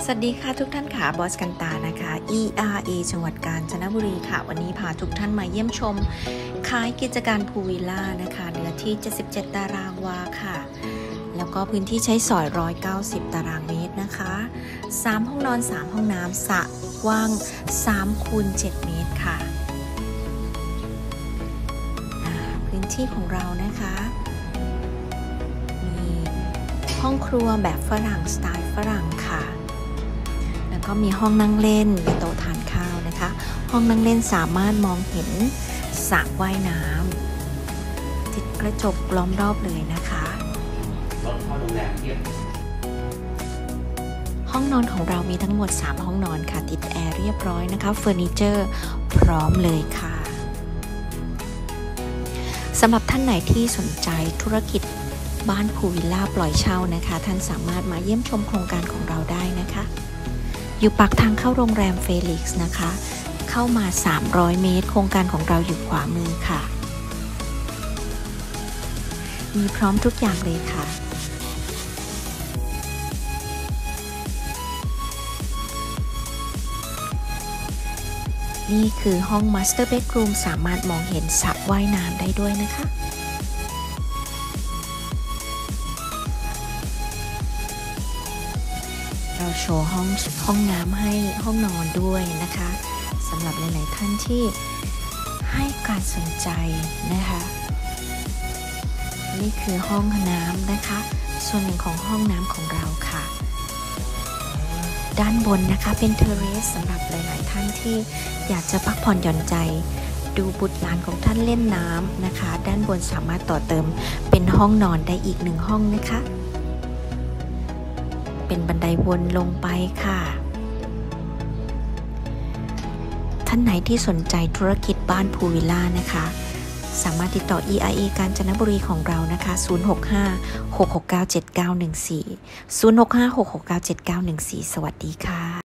สวัสดีค่ะทุกท่านค่ะบอสกันตานะคะ ERA จังหวัดกาญจนบุรีค่ะวันนี้พาทุกท่านมาเยี่ยมชมขายกิจการพูลวิลล่านะคะเนื้อที่77ตารางวาค่ะแล้วก็พื้นที่ใช้สอย190ตารางเมตรนะคะ3ห้องนอน3ห้องน้ำสระกว้าง3คูณ7เมตรค่ะพื้นที่ของเรานะคะมีห้องครัวแบบฝรั่งสไตล์ฝรั่งค่ะแล้วก็มีห้องนั่งเล่นมีโต๊ะทานข้าวนะคะห้องนั่งเล่นสามารถมองเห็นสระว่ายน้ำติดกระจกล้อมรอบเลยนะคะรถเข้าโรงแรมเทียบห้องนอนของเรามีทั้งหมด3ห้องนอนค่ะติดแอร์เรียบร้อยนะคะเฟอร์นิเจอร์พร้อมเลยค่ะสำหรับท่านไหนที่สนใจธุรกิจบ้านพูลวิลล่าปล่อยเช่านะคะท่านสามารถมาเยี่ยมชมโครงการของเราได้นะคะอยู่ปากทางเข้าโรงแรมเฟลิกซ์นะคะเข้ามา300เมตรโครงการของเราอยู่ขวามือค่ะมีพร้อมทุกอย่างเลยค่ะนี่คือห้อง Master Bedroom สามารถมองเห็นสระว่ายน้ำได้ด้วยนะคะเราโชว์ห้องน้ำให้ห้องนอนด้วยนะคะสำหรับหลายๆท่านที่ให้การสนใจนะคะนี่คือห้องน้ำนะคะส่วนหนึ่งของห้องน้ำของเราค่ะด้านบนนะคะเป็นเทอร์เรสสำหรับหลายๆท่านที่อยากจะพักผ่อนหย่อนใจดูบุตรหลานของท่านเล่นน้ำนะคะด้านบนสามารถต่อเติมเป็นห้องนอนได้อีก1ห้องนะคะเป็นบันไดวนลงไปค่ะท่านไหนที่สนใจธุรกิจบ้านพูลวิลล่านะคะสามารถติดต่อ ERA กาญจนบุรีของเรานะคะ065 669 7914 065 669 7914สวัสดีค่ะ